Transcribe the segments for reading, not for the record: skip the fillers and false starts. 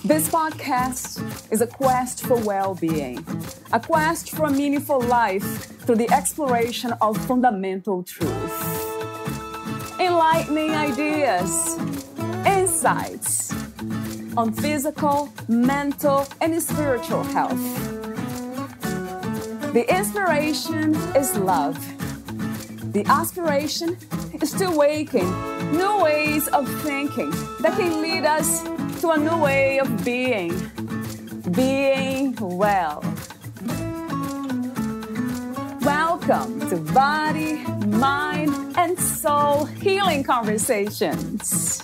This podcast is a quest for well-being, a quest for a meaningful life through the exploration of fundamental truth. Enlightening ideas, insights on physical, mental, and spiritual health. The inspiration is love. The aspiration is to awaken new ways of thinking that can lead us to a new way of being well. Welcome to Body, Mind, and Soul Healing Conversations.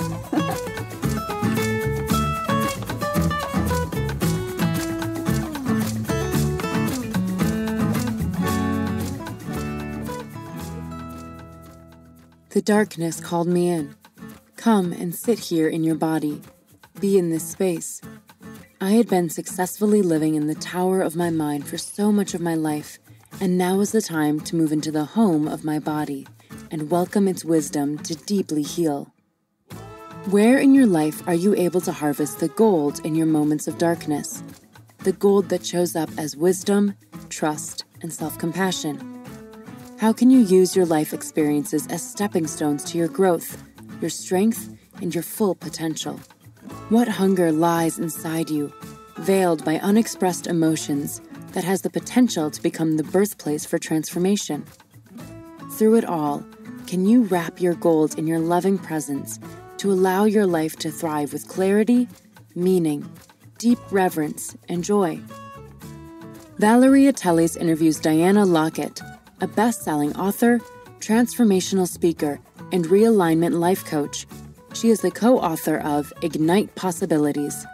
The darkness called me in. Come and sit here in your body. Be in this space. I had been successfully living in the tower of my mind for so much of my life, and now is the time to move into the home of my body and welcome its wisdom to deeply heal. Where in your life are you able to harvest the gold in your moments of darkness? The gold that shows up as wisdom, trust, and self-compassion. How can you use your life experiences as stepping stones to your growth, your strength, and your full potential? What hunger lies inside you, veiled by unexpressed emotions, that has the potential to become the birthplace for transformation? Through it all, can you wrap your gold in your loving presence to allow your life to thrive with clarity, meaning, deep reverence, and joy? Valeria Teles interviews Diana Lockett, a best-selling author, transformational speaker, and realignment life coach. She is the co-author of Ignite Possibilities.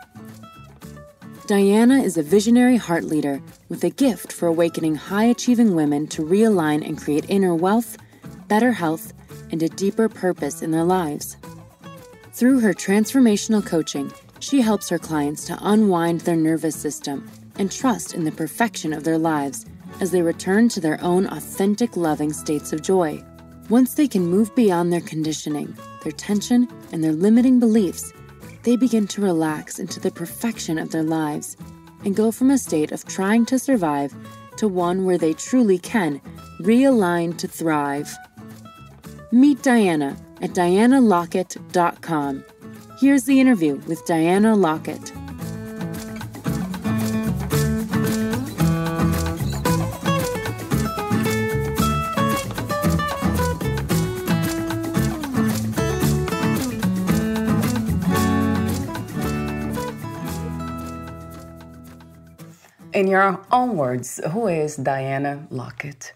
Diana is a visionary heart leader with a gift for awakening high-achieving women to realign and create inner wealth, better health, and a deeper purpose in their lives. Through her transformational coaching, she helps her clients to unwind their nervous system and trust in the perfection of their lives as they return to their own authentic, loving states of joy. Once they can move beyond their conditioning, their tension, and their limiting beliefs, they begin to relax into the perfection of their lives and go from a state of trying to survive to one where they truly can realign to thrive. Meet Diana at dianalockett.com. Here's the interview with Diana Lockett. In your own words, who is Diana Lockett?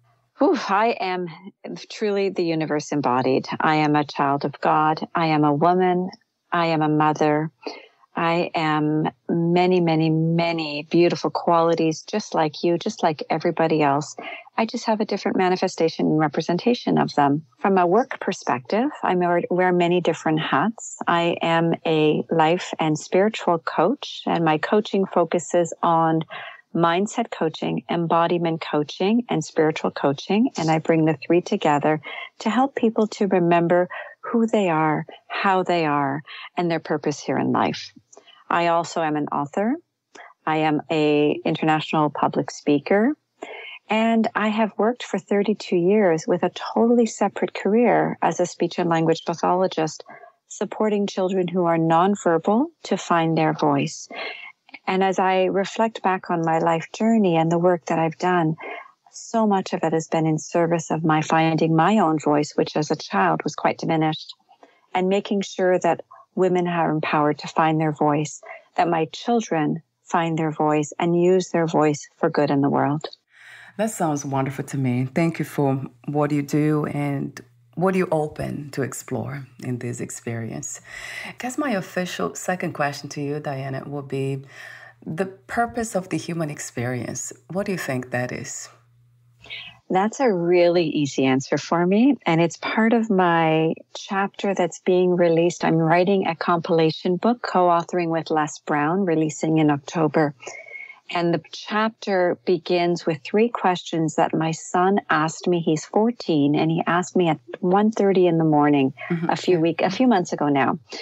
I am truly the universe embodied. I am a child of God. I am a woman. I am a mother. I am many, many, many beautiful qualities, just like you, just like everybody else. I just have a different manifestation and representation of them. From a work perspective, I wear many different hats. I am a life and spiritual coach, and my coaching focuses on mindset coaching, embodiment coaching, and spiritual coaching. And I bring the three together to help people to remember who they are, how they are, and their purpose here in life. I also am an author. I am an international public speaker. And I have worked for 32 years with a totally separate career as a speech and language pathologist, supporting children who are nonverbal to find their voice. And as I reflect back on my life journey and the work that I've done, so much of it has been in service of my finding my own voice, which as a child was quite diminished, and making sure that women are empowered to find their voice, that my children find their voice and use their voice for good in the world. That sounds wonderful to me. Thank you for what you do and what you open to explore in this experience. I guess my official second question to you, Diana, will be the purpose of the human experience. What do you think that is? That's a really easy answer for me. And it's part of my chapter that's being released. I'm writing a compilation book, co-authoring with Les Brown, releasing in October. And the chapter begins with 3 questions that my son asked me. He's 14, and he asked me at 1:30 in the morning a few months ago now.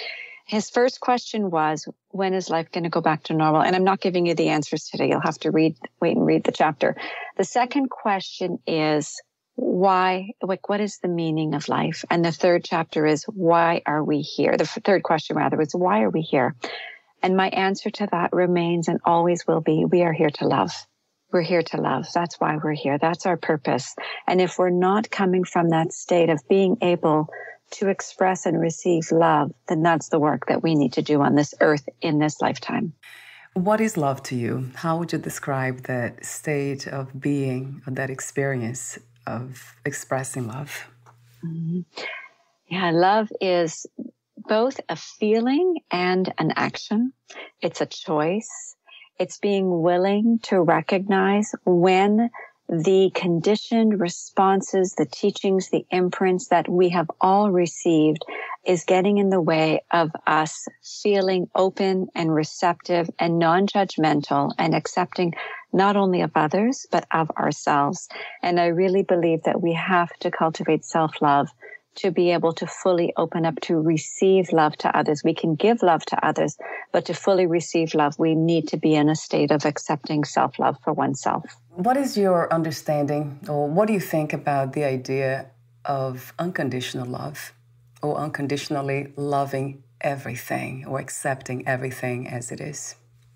His first question was, when is life going to go back to normal? And I'm not giving you the answers today. You'll have to wait and read the chapter. The second question is, why, like, what is the meaning of life? And the third chapter is, why are we here? The third question, rather, is, why are we here? And my answer to that remains and always will be, we are here to love. We're here to love. That's why we're here. That's our purpose. And if we're not coming from that state of being able to express and receive love, then that's the work that we need to do on this earth in this lifetime. What is love to you? How would you describe that state of being, or that experience of expressing love? Mm-hmm. Yeah, love is both a feeling and an action. It's a choice. It's being willing to recognize when the conditioned responses, the teachings, the imprints that we have all received is getting in the way of us feeling open and receptive and non-judgmental and accepting not only of others, but of ourselves. And I really believe that we have to cultivate self-love to be able to fully open up to receive love to others. We can give love to others, but to fully receive love, we need to be in a state of accepting self-love for oneself. What is your understanding, or what do you think about the idea of unconditional love, or unconditionally loving everything, or accepting everything as it is?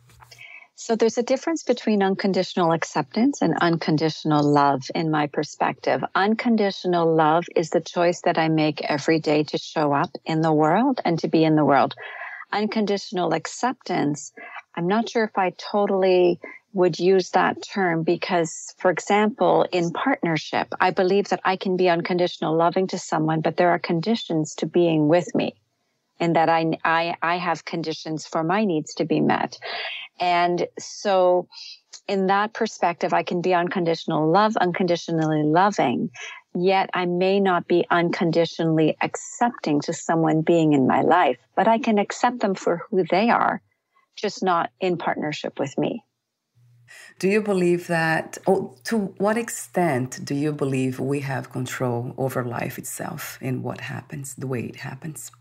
So there's a difference between unconditional acceptance and unconditional love in my perspective. Unconditional love is the choice that I make every day to show up in the world and to be in the world. Unconditional acceptance, I'm not sure if I totally would use that term because, for example, in partnership, I believe that I can be unconditional loving to someone, but there are conditions to being with me. And that I have conditions for my needs to be met. And so in that perspective, I can be unconditional love, unconditionally loving, yet I may not be unconditionally accepting to someone being in my life, but I can accept them for who they are, just not in partnership with me. Do you believe that, or to what extent do you believe we have control over life itself and what happens, the way it happens?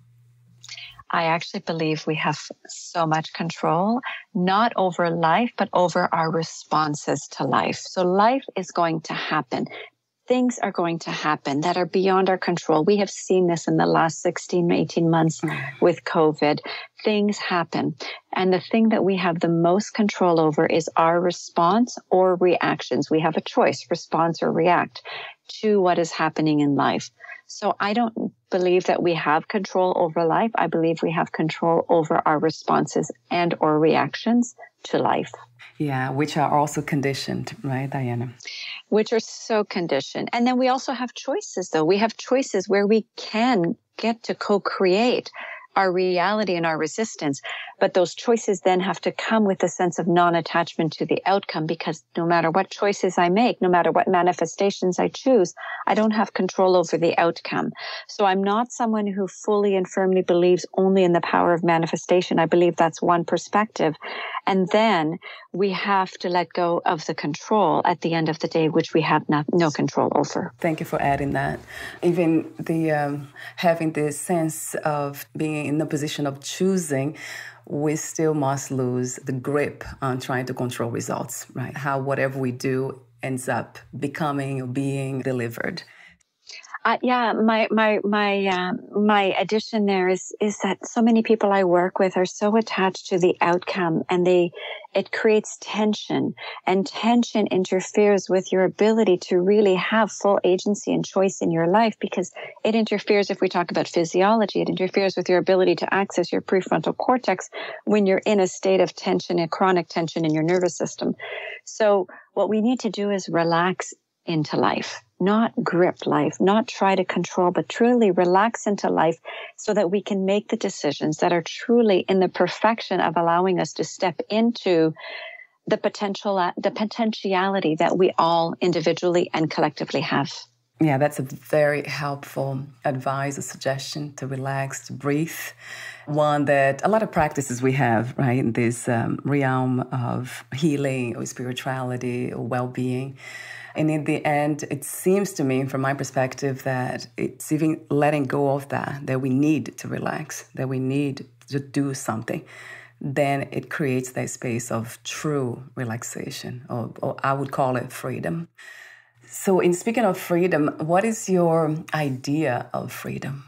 I actually believe we have so much control, not over life, but over our responses to life. So life is going to happen. Things are going to happen that are beyond our control. We have seen this in the last 16, 18 months with COVID. Things happen. And the thing that we have the most control over is our response or reactions. We have a choice, respond or react to what is happening in life. So I don't believe that we have control over life. I believe we have control over our responses and or reactions to life. Yeah, which are also conditioned, right, Diana? Which are so conditioned. And then we also have choices, though. We have choices where we can get to co-create our reality and our resistance. But those choices then have to come with a sense of non-attachment to the outcome, because no matter what choices I make, no matter what manifestations I choose, I don't have control over the outcome. So I'm not someone who fully and firmly believes only in the power of manifestation. I believe that's one perspective. And then we have to let go of the control at the end of the day, which we have no control over. Thank you for adding that. Even the having this sense of being in the position of choosing, we still must lose the grip on trying to control results, right? How whatever we do ends up becoming or being delivered. My addition there is that so many people I work with are so attached to the outcome, and it creates tension, and tension interferes with your ability to really have full agency and choice in your life, because it interferes, if we talk about physiology, it interferes with your ability to access your prefrontal cortex when you're in a state of tension and chronic tension in your nervous system. So what we need to do is relax into life, not grip life, not try to control, but truly relax into life so that we can make the decisions that are truly in the perfection of allowing us to step into the potentiality that we all individually and collectively have. Yeah, that's a very helpful advice, a suggestion to relax, to breathe. One that a lot of practices we have, right, in this realm of healing or spirituality or well-being. And in the end, it seems to me, from my perspective, that it's even letting go of that we need to relax, that we need to do something, then it creates that space of true relaxation, or I would call it freedom. So in speaking of freedom, what is your idea of freedom?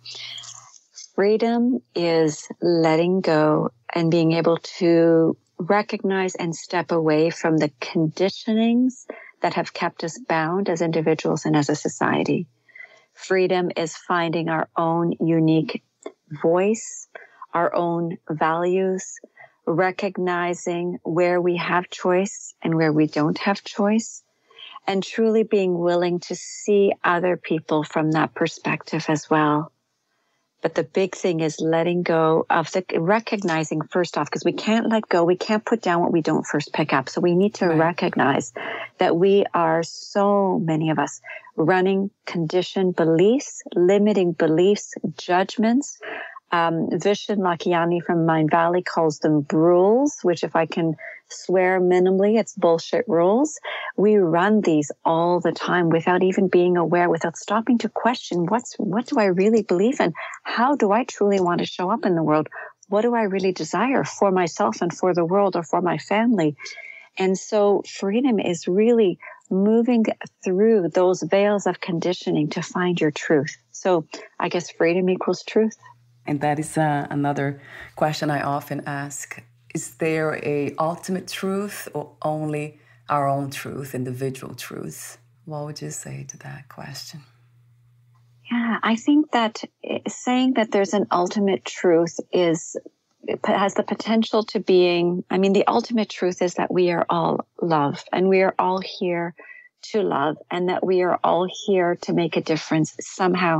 Freedom is letting go and being able to recognize and step away from the conditionings that have kept us bound as individuals and as a society. Freedom is finding our own unique voice, our own values, recognizing where we have choice and where we don't have choice, and truly being willing to see other people from that perspective as well. But the big thing is letting go of recognizing first off, because we can't let go. We can't put down what we don't first pick up. So we need to recognize that we are, so many of us, running conditioned beliefs, limiting beliefs, judgments. Vishen Lakhiani from Mind Valley calls them rules, which if I can swear minimally, it's bullshit rules. We run these all the time without even being aware, without stopping to question what do I really believe in? How do I truly want to show up in the world? What do I really desire for myself and for the world or for my family? And so freedom is really moving through those veils of conditioning to find your truth. So I guess freedom equals truth. And that is another question I often ask. Is there a ultimate truth or only our own truth, individual truth? What would you say to that question? Yeah, I think that saying that there's an ultimate truth has the potential to being, the ultimate truth is that we are all love and we are all here to love and that we are all here to make a difference somehow.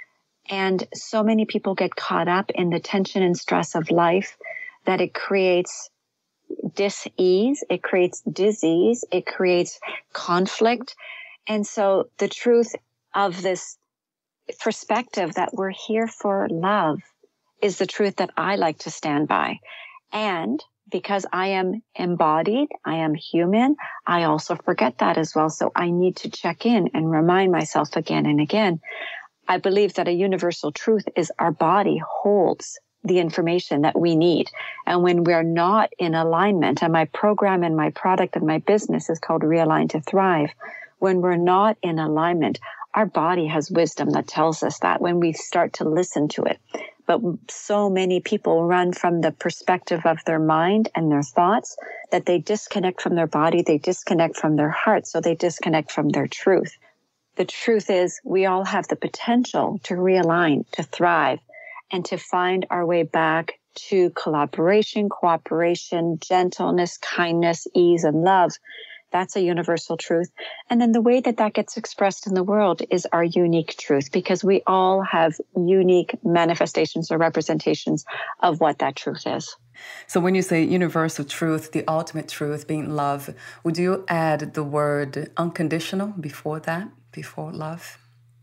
And so many people get caught up in the tension and stress of life that it creates dis-ease, it creates disease, it creates conflict. And so the truth of this perspective that we're here for love is the truth that I like to stand by. And because I am embodied, I am human, I also forget that as well. So I need to check in and remind myself again and again. I believe that a universal truth is our body holds the information that we need. And when we're not in alignment, and my program and my product and my business is called Realign to Thrive, when we're not in alignment, our body has wisdom that tells us that when we start to listen to it. But so many people run from the perspective of their mind and their thoughts that they disconnect from their body, they disconnect from their heart, so they disconnect from their truth. The truth is we all have the potential to realign, to thrive, and to find our way back to collaboration, cooperation, gentleness, kindness, ease, and love. That's a universal truth. And then the way that that gets expressed in the world is our unique truth, because we all have unique manifestations or representations of what that truth is. So when you say universal truth, the ultimate truth being love, would you add the word unconditional before that, before love?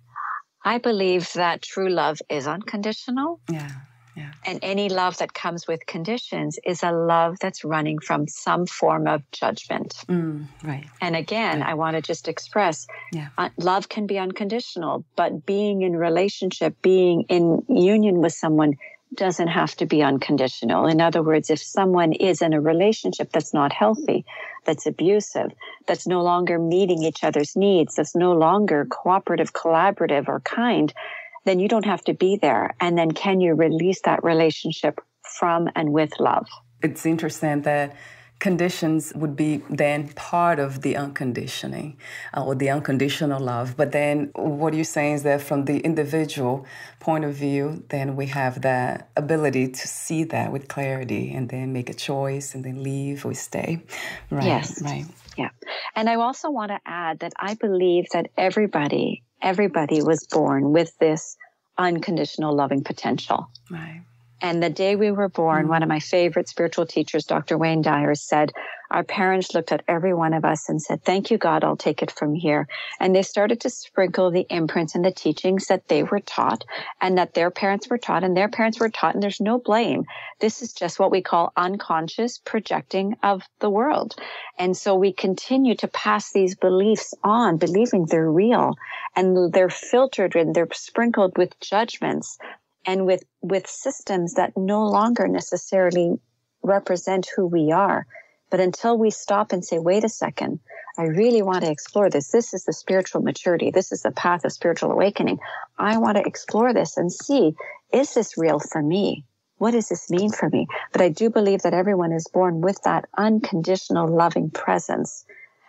I believe that true love is unconditional. Yeah. And any love that comes with conditions is a love that's running from some form of judgment. Right. And again, I want to just express, love can be unconditional, but being in relationship, being in union with someone doesn't have to be unconditional. In other words, if someone is in a relationship that's not healthy, that's abusive, that's no longer meeting each other's needs, that's no longer cooperative, collaborative, or kind, then you don't have to be there. And then can you release that relationship from and with love? It's interesting that conditions would be then part of the unconditioning or the unconditional love. But then what you're saying is that from the individual point of view, then we have the ability to see that with clarity and then make a choice and then leave or stay. Right. Yes. Right. Yeah. And I also want to add that I believe that everybody was born with this unconditional loving potential. Right. And the day we were born, one of my favorite spiritual teachers, Dr. Wayne Dyer, said, our parents looked at every one of us and said, thank you, God, I'll take it from here. And they started to sprinkle the imprints and the teachings that they were taught and that their parents were taught and their parents were taught. And there's no blame. This is just what we call unconscious projecting of the world. And so we continue to pass these beliefs on, believing they're real, and they're filtered and they're sprinkled with judgments. and with systems that no longer necessarily represent who we are. But until we stop and say, wait a second, I really want to explore this. This is the spiritual maturity. This is the path of spiritual awakening. I want to explore this and see, is this real for me? What does this mean for me? But I do believe that everyone is born with that unconditional loving presence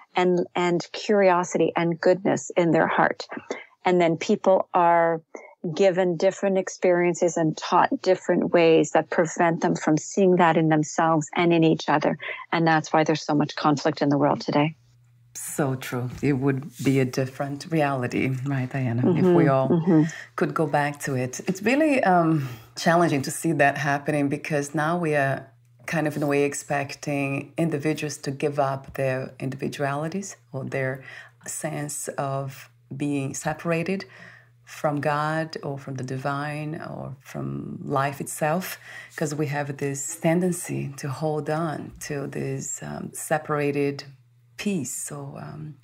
and curiosity and goodness in their heart. And then people are given different experiences and taught different ways that prevent them from seeing that in themselves and in each other. And that's why there's so much conflict in the world today. So true. It would be a different reality, right, Diana, if we all could go back to it. It's really challenging to see that happening, because now we are kind of in a way expecting individuals to give up their individualities or their sense of being separated from God or from the divine or from life itself, because we have this tendency to hold on to this separated piece or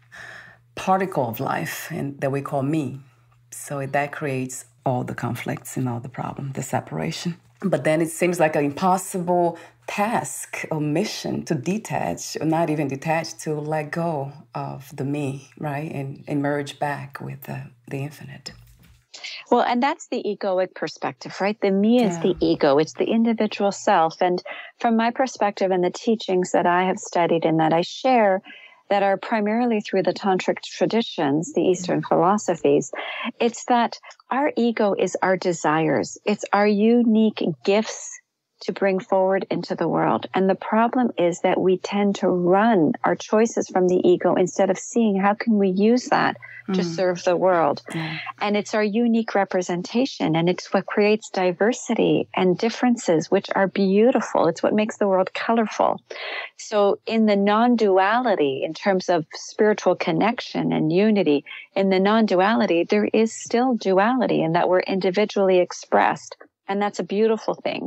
particle of life that we call me. So that creates all the conflicts and all the problems, the separation. But then it seems like an impossible task or mission to detach, or not even detach, to let go of the me, right? And emerge back with the infinite. Well, and that's the egoic perspective, right? The me is the ego. It's the individual self. And from my perspective and the teachings that I have studied and that I share, that are primarily through the tantric traditions, the Eastern philosophies, it's that our ego is our desires. It's our unique gifts to bring forward into the world. And the problem is that we tend to run our choices from the ego instead of seeing how can we use that to serve the world. And it's our unique representation, and it's what creates diversity and differences, which are beautiful. It's what makes the world colorful. So in the non-duality, in terms of spiritual connection and unity, in the non-duality, there is still duality in that we're individually expressed. And that's a beautiful thing.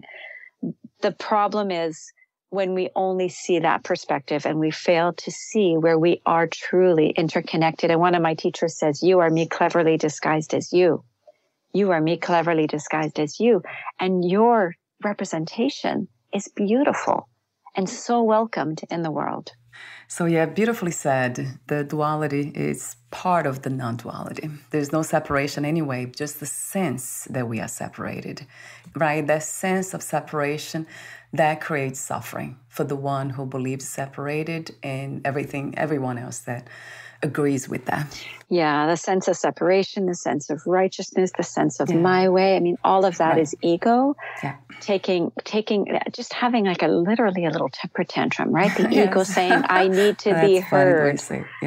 The problem is when we only see that perspective and we fail to see where we are truly interconnected. And one of my teachers says, you are me cleverly disguised as you. You are me cleverly disguised as you. And your representation is beautiful and so welcomed in the world. So yeah, beautifully said. The duality is part of the non-duality. There's no separation anyway, just the sense that we are separated, right? That sense of separation, that creates suffering for the one who believes separated and everyone else that agrees with that. Yeah, the sense of separation, the sense of righteousness, the sense of my way. I mean, all of that is ego taking, just having like literally a little temper tantrum, right? The ego saying, I need to be heard.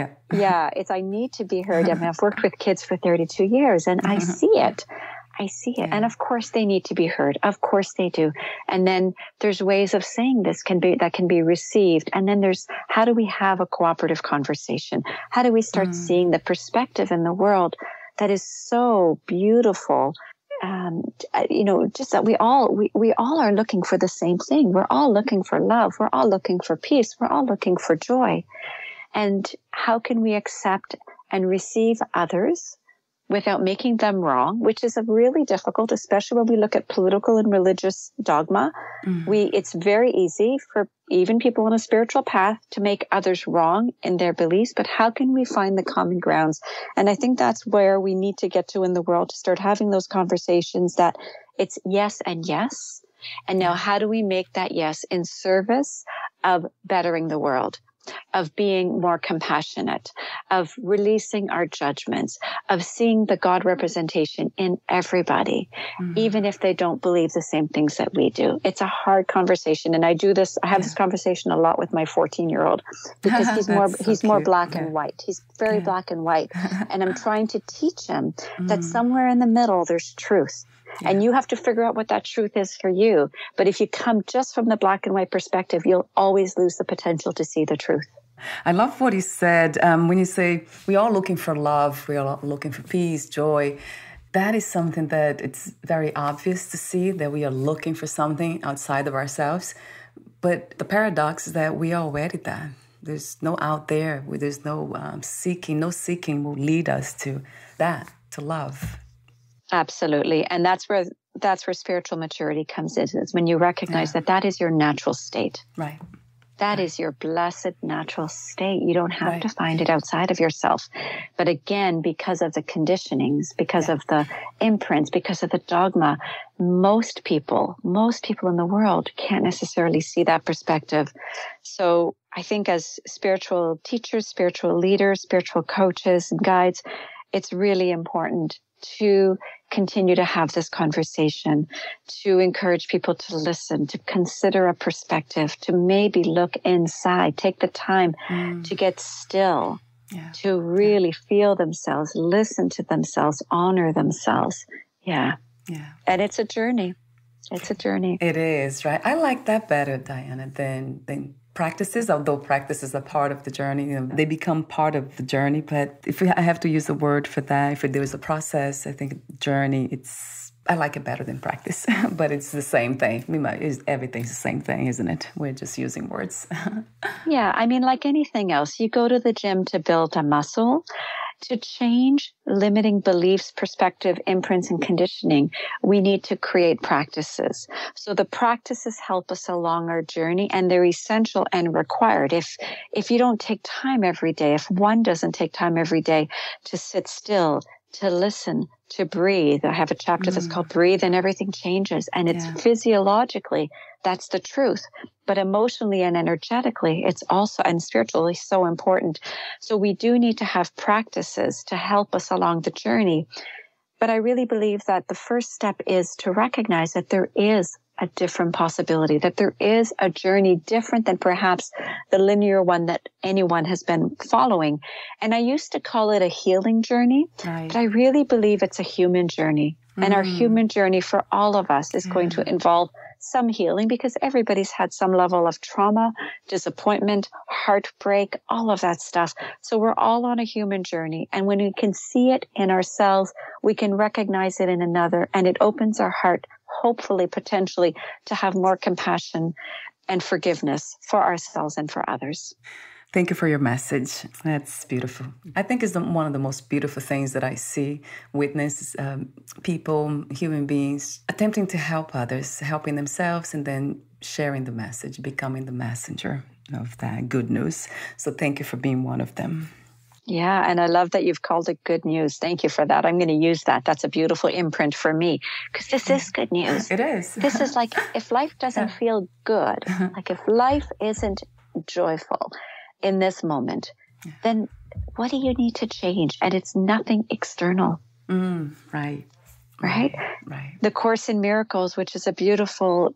Yeah, it's I need to be heard. I mean, I've worked with kids for 32 years and I see it. And of course they need to be heard. Of course they do. And then there's ways of saying this that can be received. And then there's, how do we have a cooperative conversation? How do we start seeing the perspective in the world that is so beautiful? Just that we all are looking for the same thing. We're all looking for love. We're all looking for peace. We're all looking for joy. And how can we accept and receive others without making them wrong, which is really difficult, especially when we look at political and religious dogma. It's very easy for even people on a spiritual path to make others wrong in their beliefs, but how can we find the common grounds? And I think that's where we need to get to in the world, to start having those conversations that it's yes and yes. And now how do we make that yes in service of bettering the world? Of being more compassionate, of releasing our judgments, of seeing the God representation in everybody, even if they don't believe the same things that we do. It's a hard conversation. And I have this conversation a lot with my 14-year-old because he's more black and white. He's very black and white. And I'm trying to teach him that somewhere in the middle, there's truth. And you have to figure out what that truth is for you. But if you come just from the black and white perspective, you'll always lose the potential to see the truth. I love what you said. When you say we're all looking for love, we're all looking for peace, joy, that is something that it's very obvious to see, that we are looking for something outside of ourselves. But the paradox is that we are already that. There's no out there. There's no seeking. No seeking will lead us to that, to love. Absolutely. And that's where that's where spiritual maturity comes in, is when you recognize that is your natural state. Right. That is your blessed natural state. You don't have to find it outside of yourself. But again, because of the conditionings, because of the imprints, because of the dogma, most people in the world can't necessarily see that perspective. So I think as spiritual teachers, spiritual leaders, spiritual coaches and guides, it's really important to continue to have this conversation, to encourage people to listen, to consider a perspective, to maybe look inside, take the time to get still, to really feel themselves, listen to themselves, honor themselves. Yeah. And it's a journey. It's a journey. It is, right? I like that better, Diana, than practices, although practices are part of the journey. They become part of the journey. But if I have to use a word for that, if there is a process, I think journey, I like it better than practice. But it's the same thing. Everything's the same thing, isn't it? We're just using words. Yeah, I mean, like anything else, you go to the gym to build a muscle. To change limiting beliefs, perspective, imprints, and conditioning, we need to create practices. So the practices help us along our journey, and they're essential and required. If you don't take time every day, if one doesn't take time every day to sit still, to listen, to breathe. I have a chapter that's called Breathe and Everything Changes. And it's physiologically, that's the truth. But emotionally and energetically, it's also, and spiritually, so important. So we do need to have practices to help us along the journey. But I really believe that the first step is to recognize that there is a different possibility, that there is a journey different than perhaps the linear one that anyone has been following. And I used to call it a healing journey, but I really believe it's a human journey. And our human journey for all of us is going to involve some healing, because everybody's had some level of trauma, disappointment, heartbreak, all of that stuff. So we're all on a human journey. And when we can see it in ourselves, we can recognize it in another, and it opens our heart, hopefully, potentially, to have more compassion and forgiveness for ourselves and for others. Thank you for your message. That's beautiful. I think it's one of the most beautiful things that I see, witness people, human beings, attempting to help others, helping themselves, and then sharing the message, becoming the messenger of that good news. So thank you for being one of them. Yeah, and I love that you've called it good news. Thank you for that. I'm going to use that. That's a beautiful imprint for me, because this is good news. It is. This is like, if life doesn't feel good, like if life isn't joyful in this moment, then what do you need to change? And it's nothing external. Right. The Course in Miracles, which is a beautiful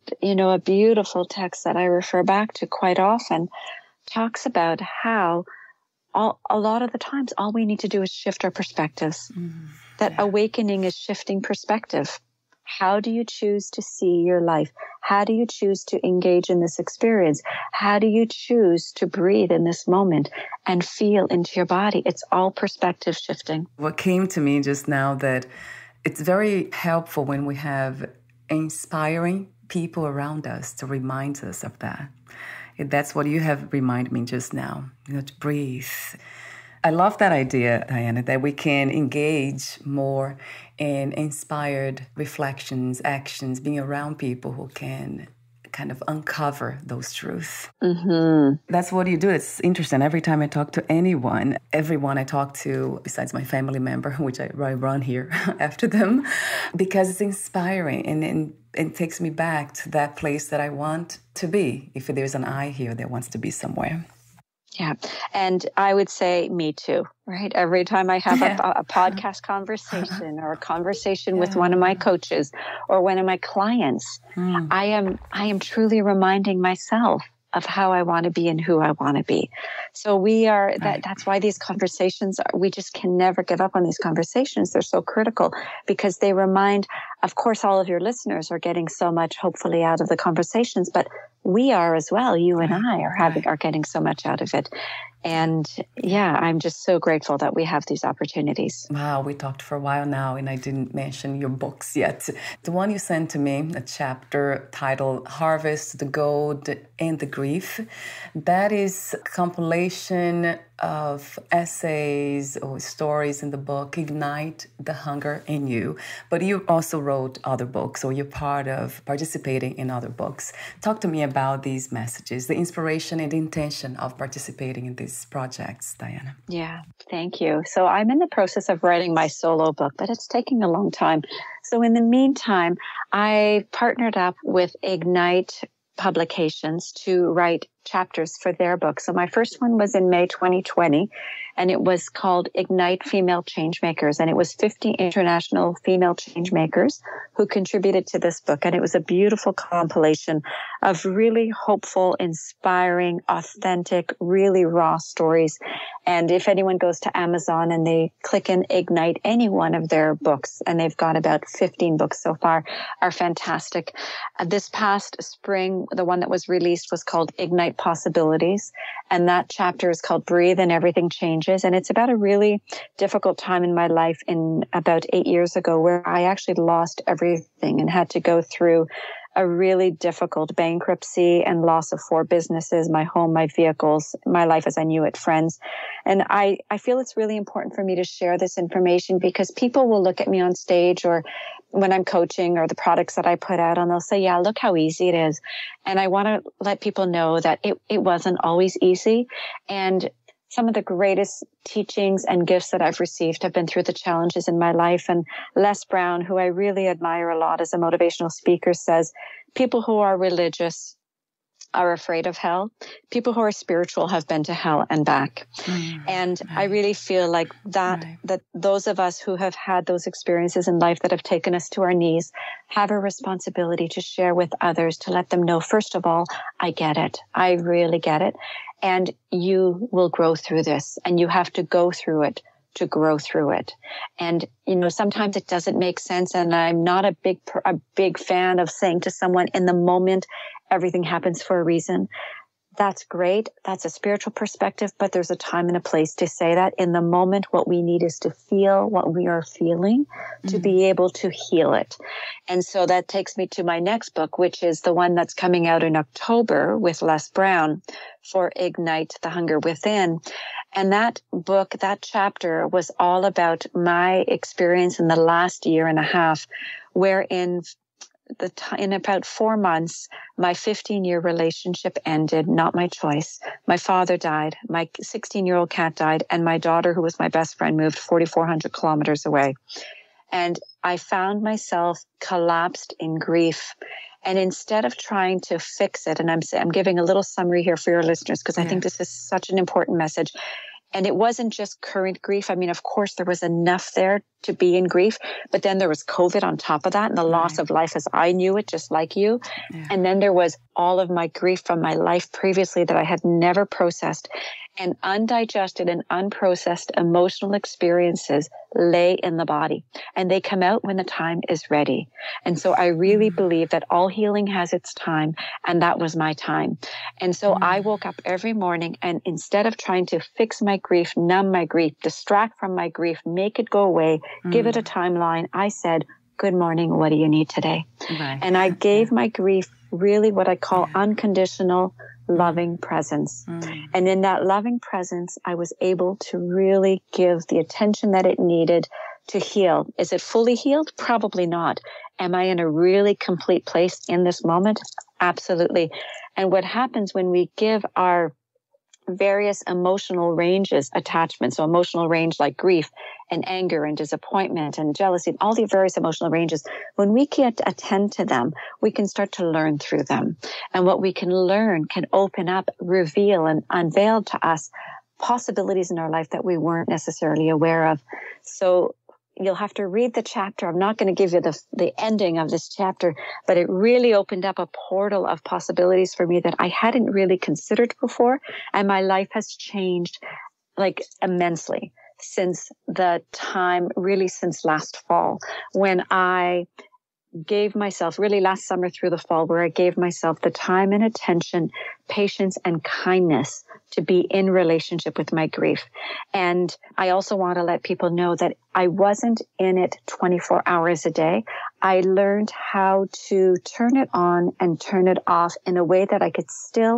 text that I refer back to quite often, talks about how a lot of the times all we need to do is shift our perspectives. That awakening is shifting perspective. How do you choose to see your life? How do you choose to engage in this experience? How do you choose to breathe in this moment and feel into your body? It's all perspective shifting. What came to me just now, that it's very helpful when we have inspiring people around us to remind us of that. That's what you have reminded me just now, to breathe. I love that idea, Diana, that we can engage more in inspired reflections, actions, being around people who can kind of uncover those truths. That's what you do. It's interesting. Every time I talk to anyone I talk to, besides my family member, which I run here after them, because it's inspiring and it takes me back to that place that I want to be. If there's an I here that wants to be somewhere. Yeah. And I would say me too, right? Every time I have a podcast conversation or a conversation with one of my coaches or one of my clients, I am truly reminding myself of how I want to be and who I want to be. So that's why these conversations, we just can never give up on these conversations. They're so critical because they remind, of course, all of your listeners are getting so much, hopefully, out of the conversations, but we are as well. You and I are getting so much out of it. And I'm just so grateful that we have these opportunities. Wow, we talked for a while now, and I didn't mention your books yet. The one you sent to me, a chapter titled Harvest, the Gold, and the Grief, that is a compilation of essays or stories in the book ignite the hunger in you, but you also wrote other books, or you're part of participating in other books. Talk to me about these messages, the inspiration and the intention of participating in these projects, Diana. Yeah, thank you. So I'm in the process of writing my solo book, but it's taking a long time. So in the meantime, I partnered up with Ignite Publications to write chapters for their book. So my first one was in May 2020, and it was called Ignite Female Changemakers. And it was 50 international female changemakers who contributed to this book. And it was a beautiful compilation of really hopeful, inspiring, authentic, really raw stories. And if anyone goes to Amazon and they click in Ignite any one of their books, and they've got about 15 books so far, are fantastic. This past spring, the one that was released was called Ignite Possibilities. And that chapter is called Breathe and Everything Changes. And it's about a really difficult time in my life in about 8 years ago where I actually lost everything and had to go through a really difficult bankruptcy and loss of 4 businesses, my home, my vehicles, my life as I knew it, friends. And I feel it's really important for me to share this information because people will look at me on stage or when I'm coaching or the products that I put out and they'll say, yeah, look how easy it is. And I want to let people know that it wasn't always easy. And some of the greatest teachings and gifts that I've received have been through the challenges in my life. And Les Brown, who I really admire a lot as a motivational speaker, says people who are religious are afraid of hell. People who are spiritual have been to hell and back. And I really feel like that those of us who have had those experiences in life that have taken us to our knees have a responsibility to share with others, to let them know, first of all, I get it. I really get it. And you will grow through this, and you have to go through it to grow through it. And, you know, sometimes it doesn't make sense. And I'm not a big fan of saying to someone in the moment, everything happens for a reason. That's great. That's a spiritual perspective, but there's a time and a place to say that. In the moment, what we need is to feel what we are feeling to be able to heal it. And so that takes me to my next book, which is the one that's coming out in October with Les Brown for Ignite the Hunger Within. And that book, that chapter was all about my experience in the last year and a half, wherein in about 4 months, my 15-year relationship ended, not my choice. My father died, my 16-year-old cat died, and my daughter, who was my best friend, moved 4,400 kilometers away. And I found myself collapsed in grief. And instead of trying to fix it, and I'm giving a little summary here for your listeners, because I think this is such an important message. And it wasn't just current grief. I mean, of course, there was enough there to be in grief, but then there was COVID on top of that and the loss of life as I knew it, just like you. Yeah. And then there was all of my grief from my life previously that I had never processed. And undigested and unprocessed emotional experiences lay in the body, and they come out when the time is ready. And so I really believe that all healing has its time, and that was my time. And so I woke up every morning, and instead of trying to fix my grief, numb my grief, distract from my grief, make it go away, give it a timeline, I said, good morning, what do you need today? Right. And I gave my grief really what I call unconditional loving presence. And in that loving presence, I was able to really give the attention that it needed to heal. Is it fully healed? Probably not. Am I in a really complete place in this moment? Absolutely. And what happens when we give our various emotional ranges attachment, so emotional range like grief and anger and disappointment and jealousy, all the various emotional ranges, when we can't attend to them, we can start to learn through them. And what we can learn can open up, reveal, and unveil to us possibilities in our life that we weren't necessarily aware of. So you'll have to read the chapter. I'm not going to give you the ending of this chapter, but it really opened up a portal of possibilities for me that I hadn't really considered before. And my life has changed like immensely since the time, really since last fall, when I gave myself, really last summer through the fall, where I gave myself the time and attention, patience and kindness to be in relationship with my grief. And I also want to let people know that I wasn't in it 24 hours a day. I learned how to turn it on and turn it off in a way that I could still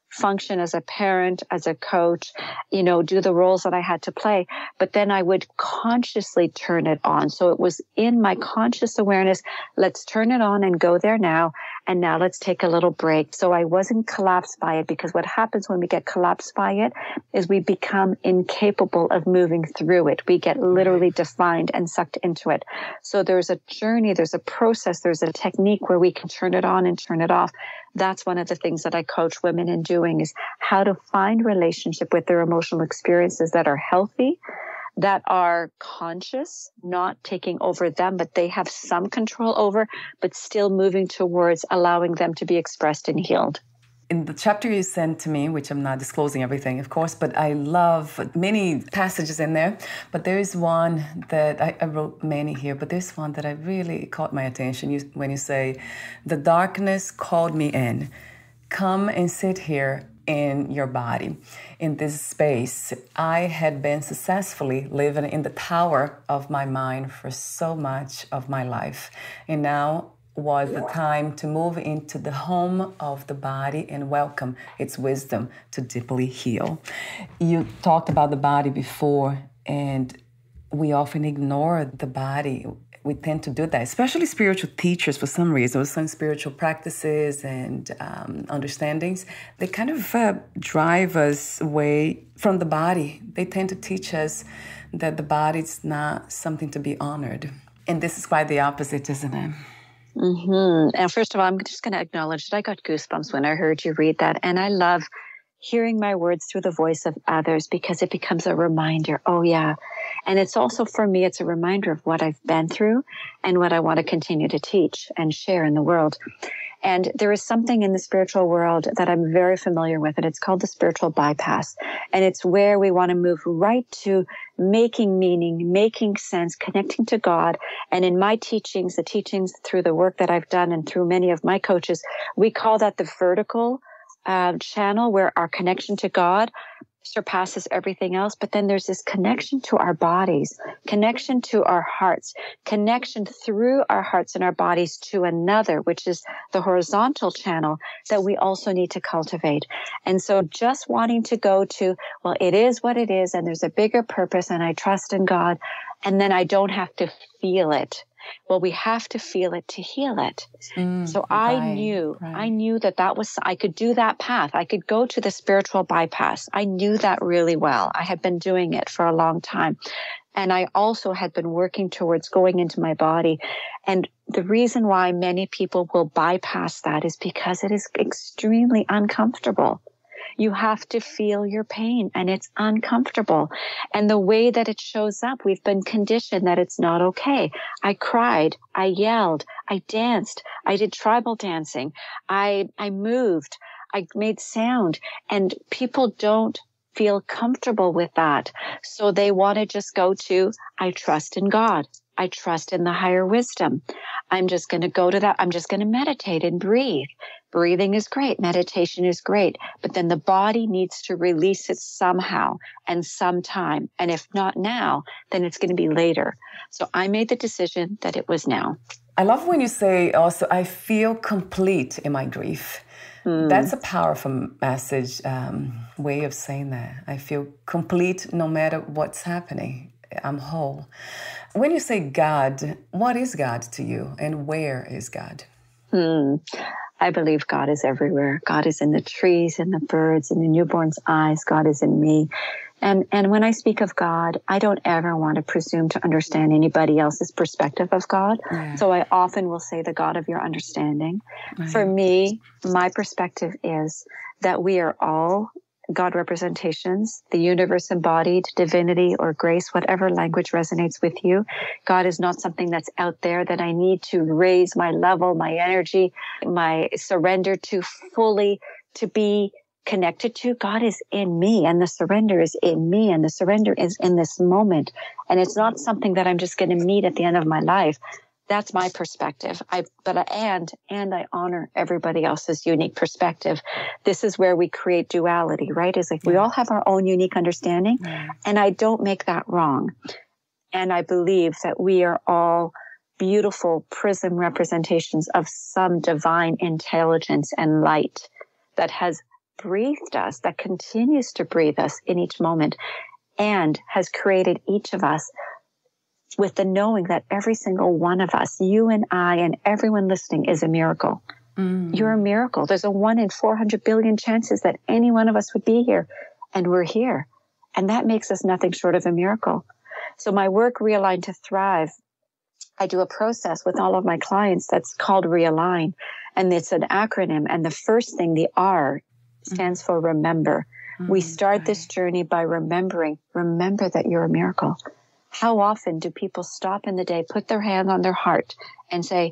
function as a parent, as a coach, do the roles that I had to play. But then I would consciously turn it on. So it was in my conscious awareness, let's turn it on and go there now. And now let's take a little break. So I wasn't collapsed by it, because what happens when we get collapsed by it is we become incapable of moving through it. We get literally defined and sucked into it. So there's a journey, there's a process, there's a technique where we can turn it on and turn it off. That's one of the things that I coach women in doing, is how to find relationship with their emotional experiences that are healthy, that are conscious, not taking over them, but they have some control over, but still moving towards allowing them to be expressed and healed. In the chapter you sent to me, which I'm not disclosing everything, of course, but I love many passages in there. But there is one that I wrote many here, but there's one that I really caught my attention when you say, "The darkness called me in. Come and sit here in your body." In this space, I had been successfully living in the tower of my mind for so much of my life. And now was the time to move into the home of the body and welcome its wisdom to deeply heal. You talked about the body before, and we often ignore the body. We tend to do that, especially spiritual teachers for some reason, with some spiritual practices and understandings. They kind of drive us away from the body. They tend to teach us that the body is not something to be honored. And this is quite the opposite, isn't it? Mm-hmm. And first of all, I'm just going to acknowledge that I got goosebumps when I heard you read that. And I love hearing my words through the voice of others, because it becomes a reminder. Oh, yeah. And it's also, for me, it's a reminder of what I've been through and what I want to continue to teach and share in the world. And there is something in the spiritual world that I'm very familiar with, and it's called the spiritual bypass. And it's where we want to move right to making meaning, making sense, connecting to God. And in my teachings, the teachings through the work that I've done and through many of my coaches, we call that the vertical channel, where our connection to God surpasses everything else. But then there's this connection to our bodies, connection to our hearts, connection through our hearts and our bodies to another, which is the horizontal channel that we also need to cultivate. And so just wanting to go to, well, it is what it is, and there's a bigger purpose, and I trust in God, and then I don't have to feel it. Well, we have to feel it to heal it. So I knew that was, I could do that path. I could go to the spiritual bypass. I knew that really well. I had been doing it for a long time. And I also had been working towards going into my body. And the reason why many people will bypass that is because it is extremely uncomfortable. You have to feel your pain, and it's uncomfortable. And the way that it shows up, we've been conditioned that it's not okay. I cried, I yelled, I danced, I did tribal dancing, I moved, I made sound, and people don't feel comfortable with that. So they want to just go to, I trust in God. I trust in the higher wisdom. I'm just going to go to that. I'm just going to meditate and breathe. Breathing is great. Meditation is great. But then the body needs to release it somehow and sometime. And if not now, then it's going to be later. So I made the decision that it was now. I love when you say also, I feel complete in my grief. That's a powerful message, way of saying that. I feel complete no matter what's happening. I'm whole. When you say God, what is God to you, and where is God? I believe God is everywhere. God is in the trees, in the birds, in the newborn's eyes. God is in me. And when I speak of God, I don't ever want to presume to understand anybody else's perspective of God. Yeah. So I often will say the God of your understanding. Right. For me, my perspective is that we are all God representations, the universe embodied, divinity or grace, whatever language resonates with you. God is not something that's out there that I need to raise my level, my energy, my surrender to fully to be connected to. God is in me, and the surrender is in me, and the surrender is in this moment. And it's not something that I'm just going to meet at the end of my life. That's my perspective. I honor everybody else's unique perspective. This is where we create duality, right? It's like we all have our own unique understanding, and I don't make that wrong. And I believe that we are all beautiful prism representations of some divine intelligence and light that has breathed us, that continues to breathe us in each moment, and has created each of us with the knowing that every single one of us, you and I and everyone listening, is a miracle. You're a miracle. There's a 1 in 400 billion chances that any one of us would be here, and we're here. And that makes us nothing short of a miracle. So my work, Realign to Thrive, I do a process with all of my clients that's called Realign. And it's an acronym. And the first thing, the R, stands for remember. We start this journey by remember that you're a miracle. How often do people stop in the day, put their hand on their heart and say,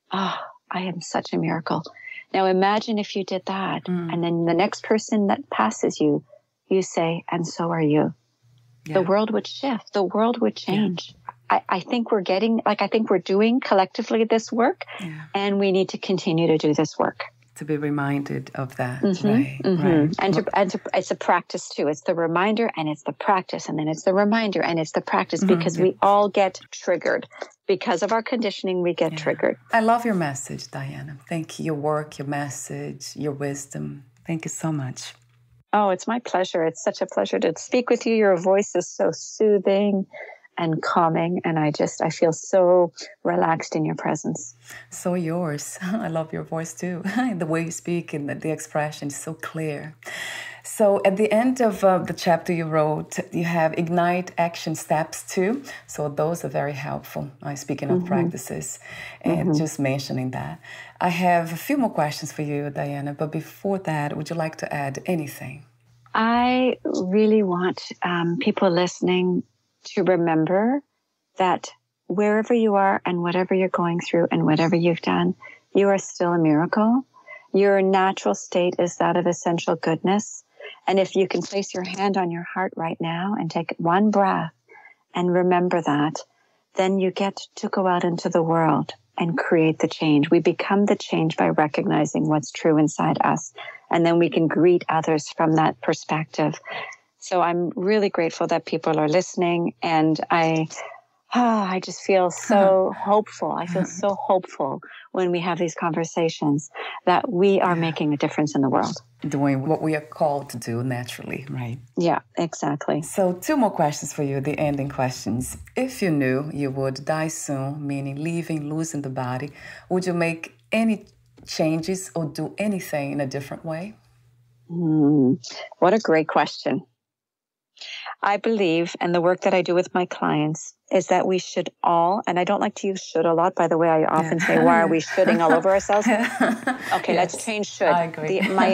I am such a miracle. Now imagine if you did that. And then the next person that passes you, you say, and so are you. Yeah. The world would shift. The world would change. Yeah. I think we're doing collectively this work, and we need to continue to do this work. To be reminded of that, right? And it's a practice too. It's the reminder and it's the practice, and then it's the reminder and it's the practice, because we all get triggered. Because of our conditioning, we get triggered. I love your message, Diana. Thank you. Your work, your message, your wisdom. Thank you so much. Oh, it's my pleasure. It's such a pleasure to speak with you. Your voice is so soothing and calming, and I feel so relaxed in your presence. So yours. I love your voice too. The way you speak and the expression is so clear. So at the end of the chapter you wrote, you have Ignite Action Steps 2. So those are very helpful. Speaking of practices and just mentioning that. I have a few more questions for you, Diana, but before that, would you like to add anything? I really want people listening to remember that wherever you are and whatever you're going through and whatever you've done, you are still a miracle. Your natural state is that of essential goodness. And if you can place your hand on your heart right now and take one breath and remember that, then you get to go out into the world and create the change. We become the change by recognizing what's true inside us. And then we can greet others from that perspective. So I'm really grateful that people are listening, and I just feel so hopeful. I feel so hopeful when we have these conversations that we are making a difference in the world. Doing what we are called to do naturally, right? Yeah, exactly. So 2 more questions for you, the ending questions. If you knew you would die soon, meaning losing the body, would you make any changes or do anything in a different way? What a great question. I believe, and the work that I do with my clients, is that we should all, and I don't like to use should a lot, by the way. I often say, why are we shoulding all over ourselves? Okay, let's change should. I agree. My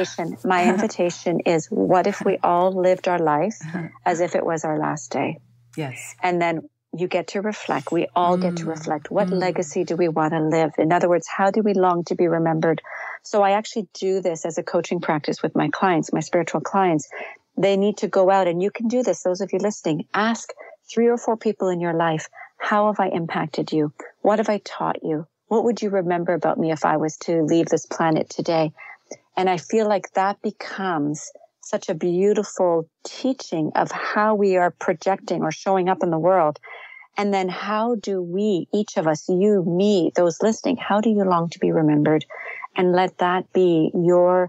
invitation is, what if we all lived our life as if it was our last day? Yes. And then you get to reflect. We all get to reflect. What legacy do we want to live? In other words, how do we long to be remembered? So I actually do this as a coaching practice with my clients, my spiritual clients. They need to go out, and you can do this, those of you listening. Ask 3 or 4 people in your life, how have I impacted you? What have I taught you? What would you remember about me if I was to leave this planet today? And I feel like that becomes such a beautiful teaching of how we are projecting or showing up in the world. And then how do we, each of us, you, me, those listening, how do you long to be remembered? And let that be your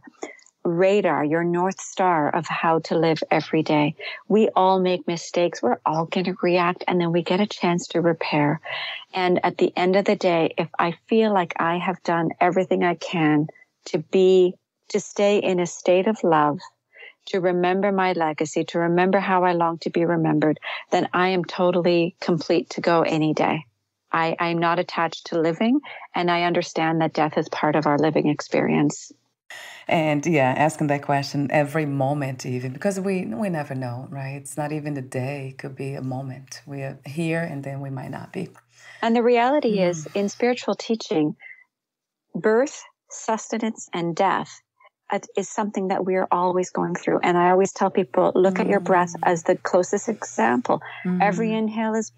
radar, your North Star of how to live every day. We all make mistakes. We're all going to react, and then we get a chance to repair. And at the end of the day, if I feel like I have done everything I can to stay in a state of love, to remember my legacy, to remember how I long to be remembered, then I am totally complete to go any day. I'm not attached to living, and I understand that death is part of our living experience. And asking that question every moment, even because we never know, right? It's not even a day; it could be a moment. We are here, and then we might not be. And the reality is, in spiritual teaching, birth, sustenance, and death is something that we are always going through. And I always tell people, look at your breath as the closest example. Every inhale is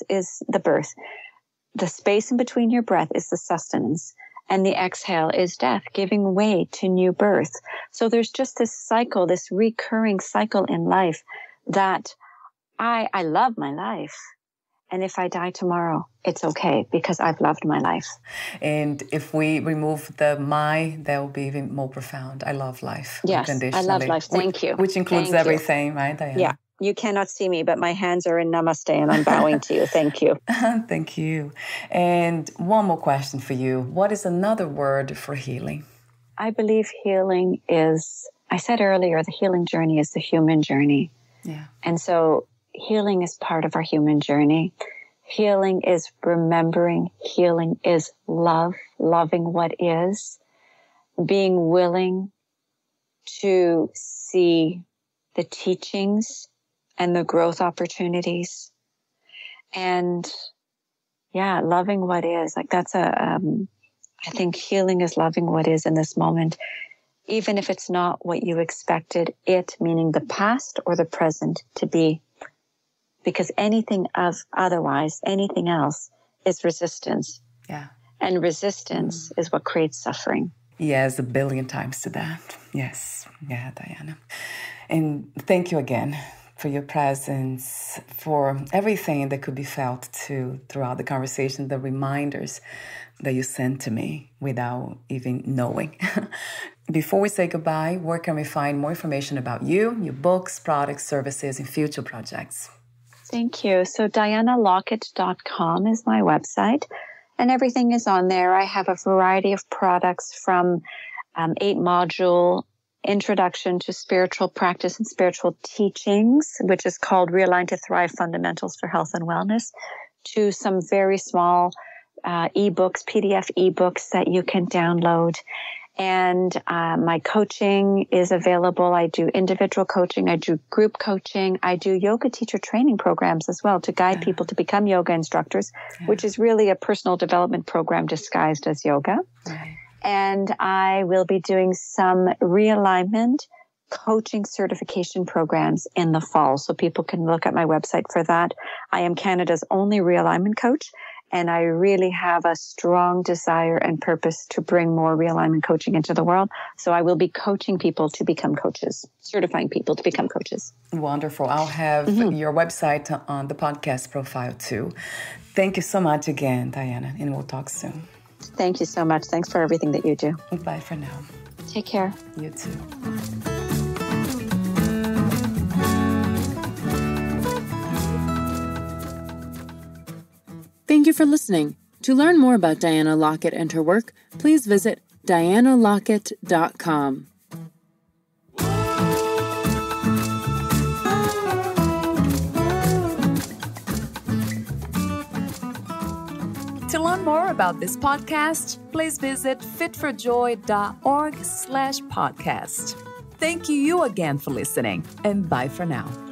the birth. The space in between your breath is the sustenance. And the exhale is death, giving way to new birth. So there's just this cycle, this recurring cycle in life that I love my life. And if I die tomorrow, it's okay because I've loved my life. And if we remove the my, that will be even more profound. I love life. Yes, I love life. Thank you. Which includes everything, right, Diana? Yeah. You cannot see me, but my hands are in namaste and I'm bowing to you. Thank you. Thank you. And one more question for you. What is another word for healing? I believe healing is, I said earlier, the healing journey is the human journey. Yeah. And so healing is part of our human journey. Healing is remembering. Healing is love, loving what is, being willing to see the teachings and the growth opportunities. And yeah, loving what is. Like that's I think healing is loving what is in this moment, even if it's not what you expected it, meaning the past or the present, to be. Because anything otherwise, anything else is resistance. Yeah. And resistance is what creates suffering. Yes, 1 billion times to that. Yes. Yeah, Diana. And thank you again for your presence, for everything that could be felt too throughout the conversation, the reminders that you sent to me without even knowing. Before we say goodbye, where can we find more information about you, your books, products, services, and future projects? Thank you. So dianalockett.com is my website, and everything is on there. I have a variety of products from 8-module Introduction to Spiritual Practice and Spiritual Teachings, which is called Realign to Thrive Fundamentals for Health and Wellness, to some very small ebooks, PDF ebooks that you can download. And my coaching is available. I do individual coaching. I do group coaching. I do yoga teacher training programs as well to guide people to become yoga instructors, which is really a personal development program disguised as yoga. Right. And I will be doing some realignment coaching certification programs in the fall. So people can look at my website for that. I am Canada's only realignment coach. And I really have a strong desire and purpose to bring more realignment coaching into the world. So I will be coaching people to become coaches, certifying people to become coaches. Wonderful. I'll have your website on the podcast profile too. Thank you so much again, Diana, and we'll talk soon. Thank you so much. Thanks for everything that you do. Bye for now. Take care. You too. Thank you for listening. To learn more about Diana Lockett and her work, please visit dianalockett.com. To learn more about this podcast, please visit fitforjoy.org/podcast. Thank you again for listening, and bye for now.